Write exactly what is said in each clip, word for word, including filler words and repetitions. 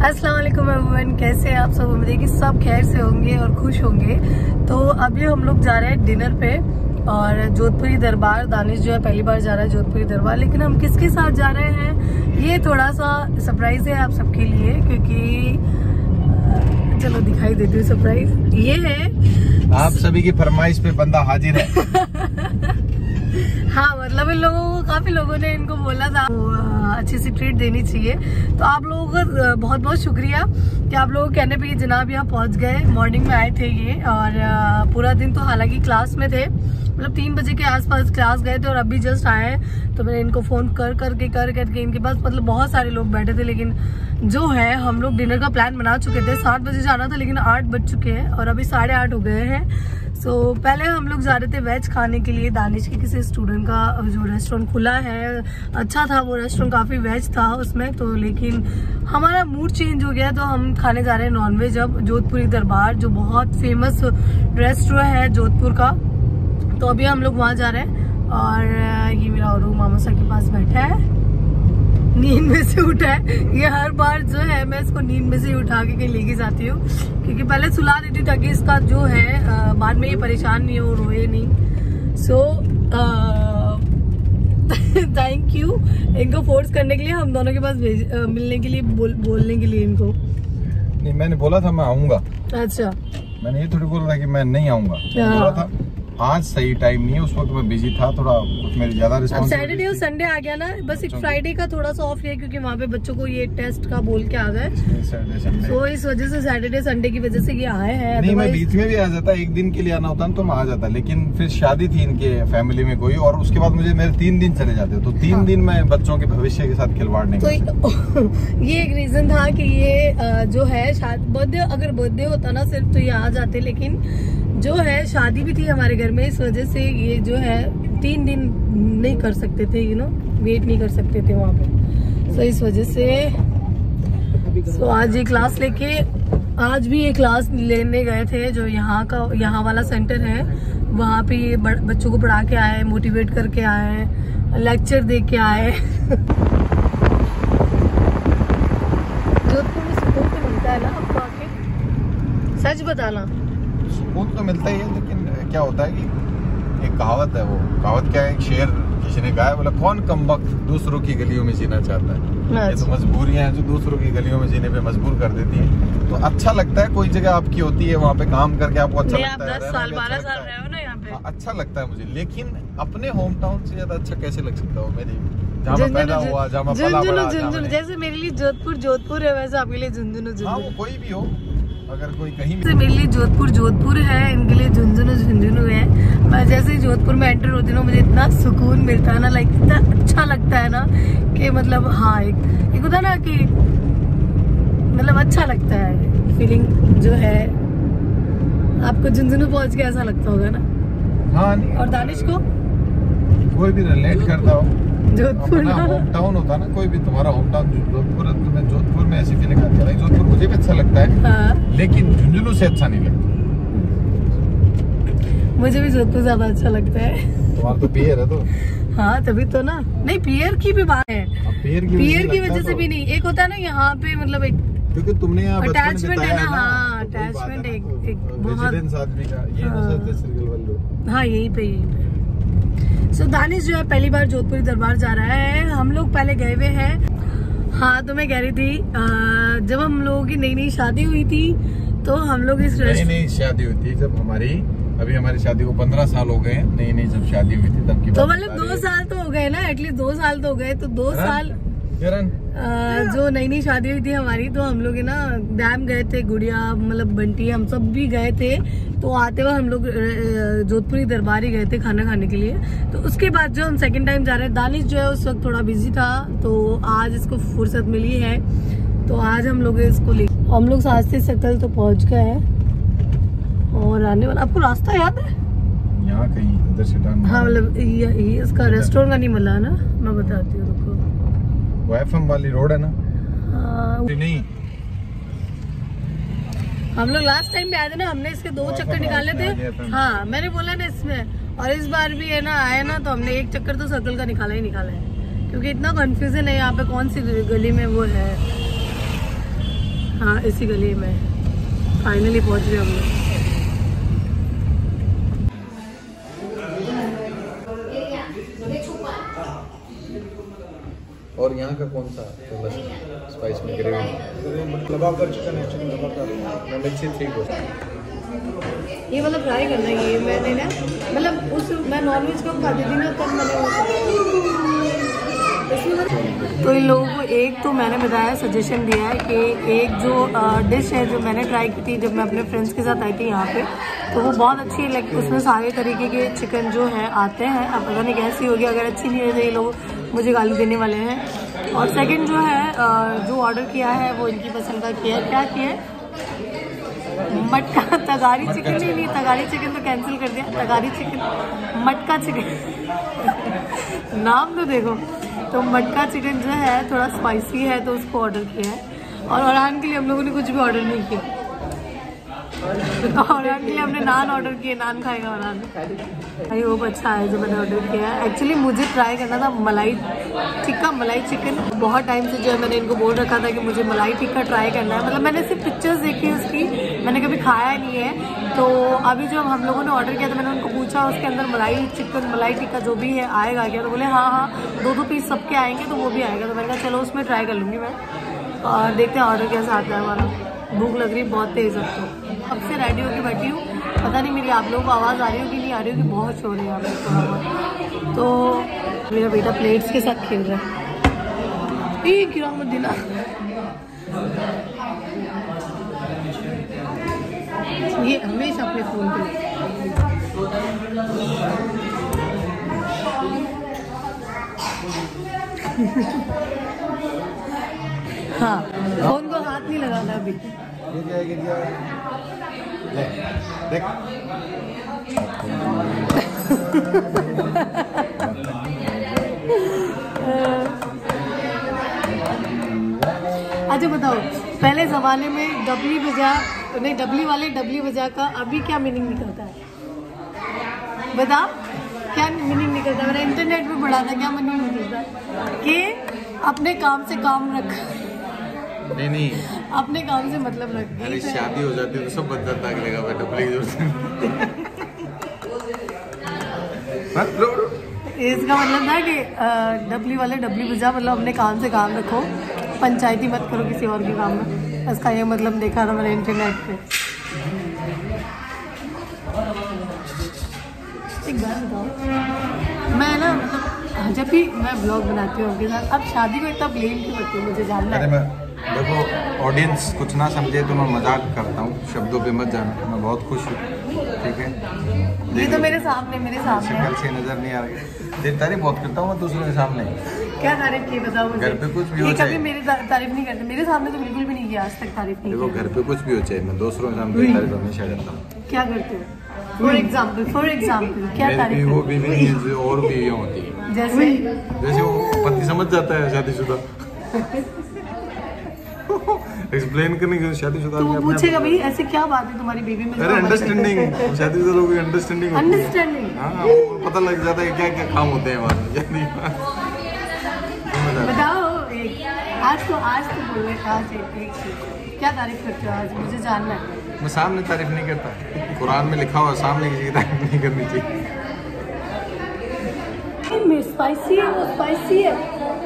अस्सलाम वालेकुम एवरीवन, कैसे हैं आप सब। उम्मीद है कि सब खैर से होंगे और खुश होंगे। तो अभी हम लोग जा रहे हैं डिनर पे और जोधपुरी दरबार। दानिश जो है पहली बार जा रहा है जोधपुरी दरबार, लेकिन हम किसके साथ जा रहे हैं ये थोड़ा सा सरप्राइज है आप सबके लिए, क्योंकि चलो दिखाई देती हूँ सरप्राइज। ये है आप सभी की फरमाइश पे बंदा हाजिर है। हाँ, मतलब इन लोगों को काफी लोगों ने इनको बोला था अच्छी सी ट्रीट देनी चाहिए, तो आप लोगों का बहुत बहुत शुक्रिया कि आप लोगों के कहने पे ये जनाब यहाँ पहुँच गए। मॉर्निंग में आए थे ये और पूरा दिन तो हालांकि क्लास में थे, मतलब तीन बजे के आसपास क्लास गए थे और अभी जस्ट आए। तो मैंने इनको फोन कर करके कर करके इनके पास मतलब बहुत सारे लोग बैठे थे, लेकिन जो है हम लोग डिनर का प्लान बना चुके थे। सात बजे जाना था लेकिन आठ बज चुके हैं और अभी साढ़े आठ हो गए हैं। सो so, पहले हम लोग जा रहे थे वेज खाने के लिए। दानिश के किसी स्टूडेंट का जो रेस्टोरेंट खुला है, अच्छा था वो रेस्टोरेंट, काफी वेज था उसमें तो, लेकिन हमारा मूड चेंज हो गया तो हम खाने जा रहे हैं नॉनवेज अब जोधपुरी दरबार, जो बहुत फेमस रेस्टोरेंट है जोधपुर का। तो अभी हम लोग वहाँ जा रहे हैं और ये मेरा और मामा साहब के पास बैठा है, नींद में से उठा है। ये हर बार जो है मैं इसको नींद में से उठा के कहीं लेके जाती हूँ, क्योंकि पहले सुला देती ताकि इसका जो है बाद में ये परेशान नहीं हो, रोए नहीं। सो थैंक यू इनको फोर्स करने के लिए, हम दोनों के पास भेज आ, मिलने के लिए बोल, बोलने के लिए इनको। नहीं, मैंने बोला था मैं आऊंगा। अच्छा, मैंने ये थोड़ी बोला था कि मैं नहीं आऊंगा। बोला था आज सही टाइम नहीं है, उस वक्त मैं बिजी था, थोड़ा कुछ मेरी ज्यादा रिस्पॉन्सिबिलिटी। सैटरडे और संडे आ गया ना, बस एक फ्राइडे का थोड़ा सा ऑफ है क्योंकि वहाँ पे बच्चों को ये टेस्ट का बोल के आ गए, तो इस वजह से सैटरडे संडे की वजह से ये आए हैं। नहीं, मैं बीच में भी आ जाता, एक दिन के लिए आना होता तो मैं आ जाता, लेकिन फिर शादी थी इनके फैमिली में कोई, और उसके बाद मुझे मेरे तीन दिन चले जाते, तो तीन हाँ। दिन मैं बच्चों के भविष्य के साथ खिलवाड़ नहीं कर सकता। ये एक रीजन था कि ये जो है बर्थडे, अगर बर्थडे होता ना सिर्फ तो ये आ जाते, लेकिन जो है शादी भी थी हमारे घर में, इस वजह से ये जो है तीन दिन नहीं कर सकते थे, यू नो वेट नहीं कर सकते थे वहाँ पे। सो so, इस वजह से सो so, आज ये क्लास लेके, आज भी ये क्लास लेने गए थे जो यहाँ का यहाँ वाला सेंटर है, वहाँ पे ये बच्चों को पढ़ा के आए, मोटिवेट करके आए, लेक्चर दे के आए। जोधपुर में सुकून तो मिलता है ना आपको आके, सच बताना। सुकून तो मिलता ही है, लेकिन क्या होता है कि एक कहावत है, वो कहावत क्या है, एक शेर किसी ने गाया, बोला कौन कमबख्त दूसरों की गलियों में जीना चाहता है। ये तो मजबूरियां हैं जो दूसरों की गलियों में जीने पे मजबूर कर देती हैं। तो अच्छा लगता है, कोई जगह आपकी होती है वहाँ पे काम करके आपको अच्छा लगता है, दस साल बारह साल रहे हो ना यहाँ पे, अच्छा लगता है मुझे। लेकिन अपने होम टाउन से ज्यादा अच्छा कैसे लग सकता हो, मेरी जहाँ मैं पैदा हुआ, जहाँ मैं पला बड़ा। जैसे मेरे लिए जोधपुर जोधपुर है, वैसे आपके लिए झुंझुनू झुंझुनू। वो कोई भी हो, अगर कोई कहीं भी मेरे लिए जोधपुर जोधपुर है, इनके लिए झुंझुनू झुंझुनू है। मैं जैसे ही जोधपुर में एंटर होती हूँ मुझे इतना सुकून मिलता है ना, लाइक इतना अच्छा लगता है ना कि मतलब हाँ एक एक होता है ना कि मतलब अच्छा लगता है, फीलिंग जो है। आपको झुंझुनू पहुँच के ऐसा लगता होगा ना। हाँ, और दानिश को कोई भी रिलेट करता हो, जोधपुर होम टाउन होता ना, कोई भी तुम्हारा होम टाउन जोधपुर, तुम्हें जोधपुर में ऐसी फीलिंग आती है। जोधपुर मुझे भी अच्छा लगता है, हाँ। लेकिन झुंझुनू से अच्छा नहीं लगता। मुझे भी जोधपुर ज्यादा अच्छा लगता है। तुम्हारा तो पियर है तो हाँ, तभी तो ना। नहीं, पियर की भी बात है, पियर की पियर की वजह से भी नहीं, एक होता है ना यहाँ पे मतलब एक, क्योंकि तुमने यहाँ अटैचमेंट है ना। हाँ, अटैचमेंट एक बहुत आदमी का ये, हाँ यही पे यही पे। सो so, दानिश जो है पहली बार जोधपुरी दरबार जा रहा है। हम लोग पहले गए हुए हैं। हाँ, तो मैं कह रही थी आ, जब हम लोगों की नई नई शादी हुई थी तो हम लोग इस नई नई शादी हुई थी जब हमारी, अभी हमारी शादी को पंद्रह साल हो गए, नई नई जब शादी हुई थी तब की, तो मतलब दो साल तो हो गए ना, एटलीस्ट दो साल तो हो गए। तो दो साल आ, जो नई नई शादी हुई थी हमारी, तो हम लोग ना डैम गए थे, गुड़िया मतलब बंटी, हम सब भी गए थे। तो आते हुए हम लोग जोधपुरी दरबार ही गए थे खाना खाने के लिए। तो उसके बाद जो हम सेकंड टाइम जा रहे हैं, दानिश जो है उस वक्त थोड़ा बिजी था, तो आज इसको फुर्सत मिली है, तो आज हम लोग इसको ले, हम लोग सास्ते सकल तो पहुंच गए हैं और आने वाला। आपको रास्ता याद है? यहाँ कहीं इधर से टर्न। हाँ, मतलब ये, ये इसका रेस्टोरेंट का नहीं मिला ना, मैं बताती हूँ। वो एफ एम वाली रोड है ना। हाँ, नहीं, हम लोग लास्ट टाइम भी आए थे ना, हमने इसके दो चक्कर निकाले थे। हाँ, मैंने बोला ना इसमें, और इस बार भी है ना आए ना, तो हमने एक चक्कर तो सर्कल का निकाला ही निकाला है, क्योंकि इतना कंफ्यूजन है यहाँ पे कौन सी गली में वो है। हाँ इसी गली में फाइनली पहुंच गए हम लोग। और यहाँ का कौन सा फेमस स्पाइस में ग्रेवी? लबाबदार चिकन है, चिकन लबाबदार। मिर्ची ठीक हो। ये मतलब ट्राई करना है ये मैंने ना मतलब उस मैं नॉनवेज कम खाती थी ना तब मैंने वो तो इन लोगों को एक तो मैंने बताया सजेशन दिया है कि एक जो डिश है जो मैंने ट्राई की थी जब मैं अपने फ्रेंड्स के साथ आई थी यहाँ पे, तो वो बहुत अच्छी है। लाइक उसमें सारे तरीके के चिकन जो है आते हैं। अब पता नहीं कैसी होगी, अगर अच्छी नहीं है तो ये लोग मुझे गाली देने वाले हैं। और सेकंड जो है जो ऑर्डर किया है वो इनकी पसंद का किया है। क्या किया है? मटका तगारी चिकन। नहीं नहीं तगारी चिकन तो कैंसिल कर दिया, तगारी चिकन मटका चिकन नाम तो देखो। तो मटका चिकन जो है थोड़ा स्पाइसी है तो उसको ऑर्डर किया है। और अरहान के लिए हम लोगों ने कुछ भी ऑर्डर नहीं किया। अरहान के लिए हमने नान ऑर्डर किए, नान खाएगा अरहान। भाई वो अच्छा है जो मैंने ऑर्डर किया है। एक्चुअली मुझे ट्राई करना था मलाई टिक्का, मलाई चिकन। बहुत टाइम से जो है मैंने इनको बोल रखा था कि मुझे मलाई टिक्का ट्राई करना है। मतलब मैंने सिर्फ पिक्चर्स देखी उसकी, मैंने कभी खाया नहीं है। तो अभी जब हम लोगों ने ऑर्डर किया तो मैंने उनको पूछा उसके अंदर मलाई चिकन मलाई टिक्का जो भी है आएगा क्या? तो बोले हाँ हाँ दो दो पीस सबके आएंगे तो वो भी आएगा। तो मैंने कहा चलो उसमें ट्राई कर लूँगी मैं, और देखते हैं ऑर्डर कैसा आता है हमारा। भूख लग रही है बहुत तेज़ अब तो। अब से रेडी होकर बैठी हूँ, पता नहीं मेरी आप लोगों को आवाज़ आ रही हो कि नहीं आ रही हो कि बहुत शोर है यहाँ पे थोड़ा बहुत। तो मेरा बेटा प्लेट्स के साथ खेल रहा है। ये गिरा मत दिला। ये हमेशा अपने फोन पे हाँ फोन को हाथ नहीं लगाना अभी। देख अच्छा बताओ, पहले ज़माने में डबली बजा नहीं डबली वाले डबली बजा का अभी क्या मीनिंग निकलता है? बताओ क्या मीनिंग निकलता है? मैंने इंटरनेट पे पढ़ा था, क्या मीनिंग निकलता है कि अपने काम से काम रख। नहीं नहीं अपने काम से मतलब रख। अरे शादी हो जाती है तो सब बच जाता है अगले का डबली की जरूरत। इसका मतलब था कि डबली वाले डबली बजा मतलब अपने काम से काम रखो, पंचायती मत करो किसी और के काम में। इसका ये मतलब देखा था मैंने इंटरनेट पे। एक बात बताओ, मैं ना मतलब जब भी मैं ब्लॉग बनाती हूँ उनके साथ, अब शादी को इतना ब्लेम क्यों करती हूँ मुझे जानना है। देखो ऑडियंस कुछ ना समझे तो मैं मजाक करता हूँ, शब्दों पे मत जाना। मैं बहुत खुश हूँ, ठीक है। ये तो मेरे सामने मेरे सामने शक्ल से नजर नहीं आ रही। तेरी तारीफ बहुत करता हूँ मैं दूसरों के सामने। क्या तारीफ की बताओ मुझे? घर पे कुछ भी हो चाहे कभी मेरी तारीफ नहीं करते, मेरे सामने तो बिल्कुल भी नहीं किया आज तक तारीफ नहीं। देखो घर पे कुछ भी हो चाहे मैं दूसरों के सामने तारीफ हमेशा करता हूँ। क्या करते हो? फॉर एग्जाम्पल फॉर एग्जाम्पल क्या तारीफ? वो भी नहीं और भी होती है, जैसे जैसे वो पति समझ जाता है शादीशुदा। एक्सप्लेन करने की शादीशुदा तो वो पूछेगा भाई ऐसे क्या बात है तुम्हारी बेबी में? अरे अंडरस्टैंडिंग, शादीशुदा लोगों की अंडरस्टैंडिंग होती है। अंडरस्टैंडिंग हाँ, पता लग जाता है क्या क्या काम होते हैं हमारे। बताओ एक आज तो आज तो बोले आज एक क्या तारीफ करते हो आज मुझे जानना है। मैं सामने तारीफ नहीं करता, कुरान में लिखा हुआ सामने किसी की तारीफ नहीं करनी चाहिए। में स्पाइसी है, वो स्पाइसी है।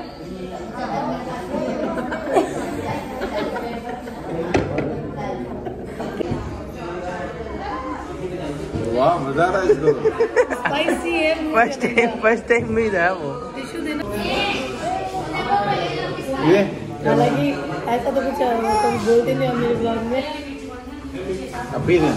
वाह मजा आ रहा है इसको। स्पाइसी है। फर्स्ट टाइम फर्स्ट टाइम मिल रहा है वो। टिश्यू देना। ये हालांकि ऐसा तो कुछ कभी बोलते नहीं हम मेरे ब्लॉग में। अभी नहीं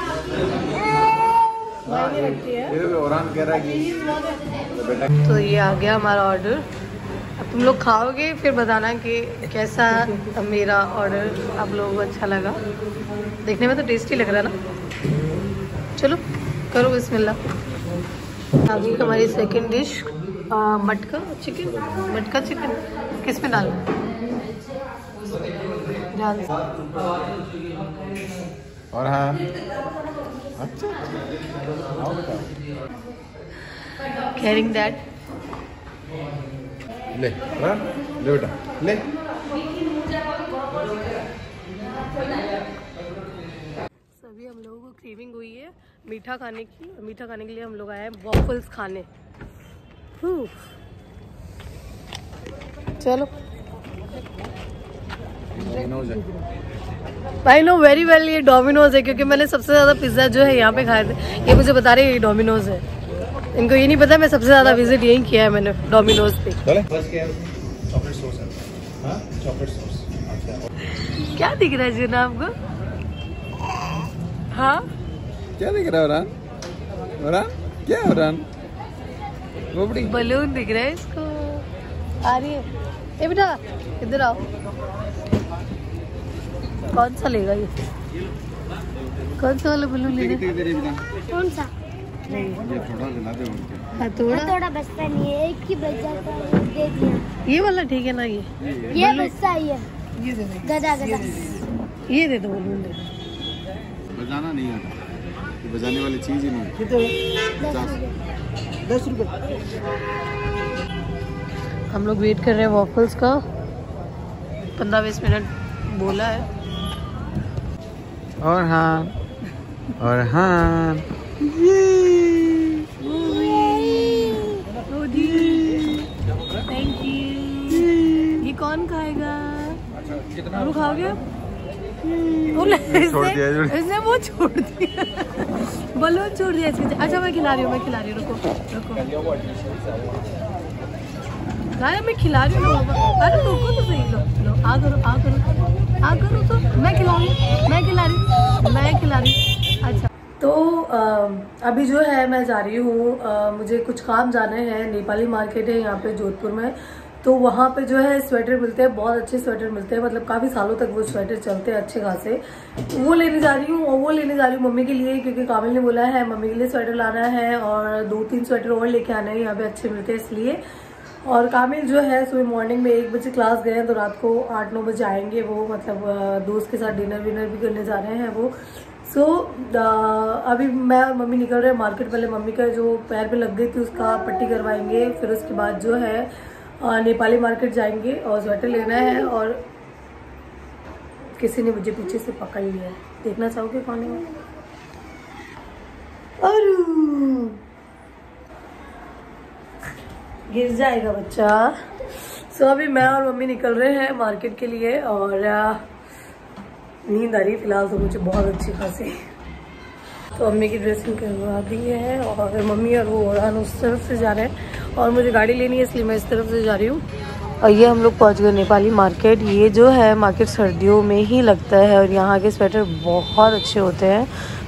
मायने रखती है। ये औरान कह रहा है कि तो ये आ गया हमारा ऑर्डर। अब तुम लोग खाओगे फिर बताना कि कैसा मेरा ऑर्डर आप लोगों को अच्छा लगा। देखने में तो टेस्टी लग रहा है ना। चलो करो बिस्मिल्लाह। आ गई हमारी second dish matka chicken. Matka chicken किस में डालना? और हाँ अच्छा कैरिंग दैट ले ले बेटा ले। क्रेविंग हुई है मीठा खाने की। मीठा खाने के लिए हम लोग आए हैं वॉफल्स खाने। चलो आई नो वेरी वेल ये डोमिनोज है, क्योंकि मैंने सबसे ज़्यादा पिज़्ज़ा जो है यहाँ पे खाए थे। ये मुझे बता रहे हैं ये डोमिनोज है, इनको ये नहीं पता मैं सबसे ज़्यादा विजिट यही किया है मैंने डोमिनोज पे। क्या दिख रहा है जीना आपको? हाँ क्या दिख रहा है उरान? उरान क्या है उरान? बलून दिख रहा है इसको। आ रही है ए बेटा इधर आओ। कौन सा लेगा ये? कौन सा वाला बलून लेना? कौन सा? ये थोड़ा दिला दे उनके। हाँ थोड़ा थोड़ा बचता नहीं है, एक ही बच जाता है, दे दिया। ये वाला ठीक है ना? ये ये बचता ही है। ये दे दो, गदा गदा ये दे दो बलून दे दो। बजाना नहीं आता, ये बजाने वाली चीज ही नहीं है। दस रुपए। हम लोग वेट कर रहे हैं वॉफल्स का, पंद्रह बीस मिनट बोला है। और हाँ और हाँ थैंक यू। ये कौन खाएगा? आप खाओगे? छोड़ दिया इसने वो छोड़ दिया, बलून छोड़ दिया इसके। अच्छा मैं खिला रही हूँ, मैं खिला रही हूँ, रुको रुको गाया मैं खिला रही हूँ। अरे रुको तो सही, लो लो आ करो आ करो आ करो तो मैं खिलाऊंगी, मैं खिला रही मैं खिला रही अच्छा तो आ, अभी जो है मैं जा रही हूँ, मुझे कुछ काम जाने हैं। नेपाली मार्केट है यहाँ पे जोधपुर में, तो वहाँ पे जो है स्वेटर मिलते हैं, बहुत अच्छे स्वेटर मिलते हैं, मतलब काफ़ी सालों तक वो स्वेटर चलते हैं अच्छे खासे। वो लेने जा रही हूँ और वो लेने जा रही हूँ मम्मी के लिए, क्योंकि कामिल ने बोला है मम्मी के लिए स्वेटर लाना है और दो तीन स्वेटर और लेके आना है, यहाँ पे अच्छे मिलते हैं इसलिए। और कामिल जो है सुबह मॉर्निंग में एक बजे क्लास गए हैं, तो रात को आठ नौ बजे आएंगे वो, मतलब दोस्त के साथ डिनर विनर भी करने जा रहे हैं वो। सो so, अभी मैं और मम्मी निकल रहे हैं मार्केट। पहले मम्मी का जो पैर पे लग गई थी उसका पट्टी करवाएंगे, फिर उसके बाद जो है नेपाली मार्केट जाएंगे और स्वेटर लेना है। और किसी ने मुझे पीछे से पकड़ लिया है, देखना चाहोगे कौन है? अरे गिर जाएगा बच्चा। सो so, अभी मैं और मम्मी निकल रहे हैं मार्केट के लिए और नींद आ रही फिलहाल तो मुझे बहुत अच्छी खासी। तो मम्मी की ड्रेसिंग करवा दी है और मम्मी और वो उड़ान उस तरफ से जा रहे हैं और मुझे गाड़ी लेनी है इसलिए मैं इस तरफ से जा रही हूँ। और ये हम लोग पहुँच गए नेपाली मार्केट। ये जो है मार्केट सर्दियों में ही लगता है और यहाँ के स्वेटर बहुत अच्छे होते हैं,